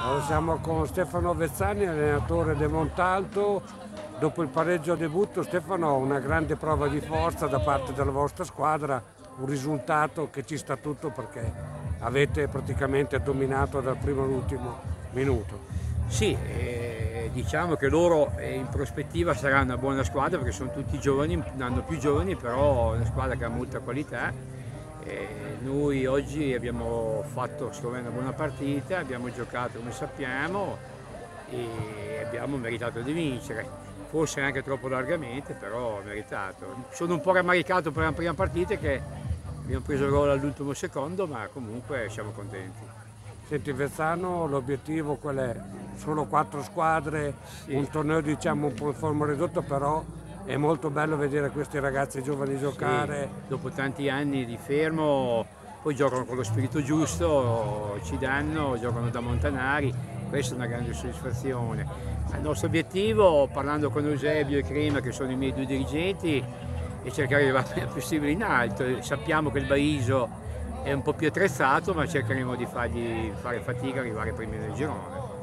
Allora, siamo con Stefano Vezzani, allenatore del Montalto. Dopo il pareggio a debutto, Stefano, una grande prova di forza da parte della vostra squadra, un risultato che ci sta tutto perché avete praticamente dominato dal primo all'ultimo minuto. Sì, diciamo che loro in prospettiva sarà una buona squadra perché sono tutti giovani, un anno più giovani, però è una squadra che ha molta qualità. Noi oggi abbiamo fatto secondo me una buona partita, abbiamo giocato come sappiamo e abbiamo meritato di vincere. Forse anche troppo largamente, però meritato. Sono un po' rammaricato per la prima partita che abbiamo preso il gol all'ultimo secondo, ma comunque siamo contenti. Senti Vezzano, l'obiettivo qual è? Sono 4 squadre, Sì. un torneo diciamo un po' in forma ridotta, però è molto bello vedere questi ragazzi giovani giocare. Sì, dopo tanti anni di fermo, poi giocano con lo spirito giusto, ci danno, giocano da Montanari, questa è una grande soddisfazione. Il nostro obiettivo, parlando con Eusebio e Crema, che sono i miei due dirigenti, è cercare di arrivare il più possibile in alto. Sappiamo che il Baiso è un po' più attrezzato, ma cercheremo di fargli fare fatica ad arrivare primi nel girone.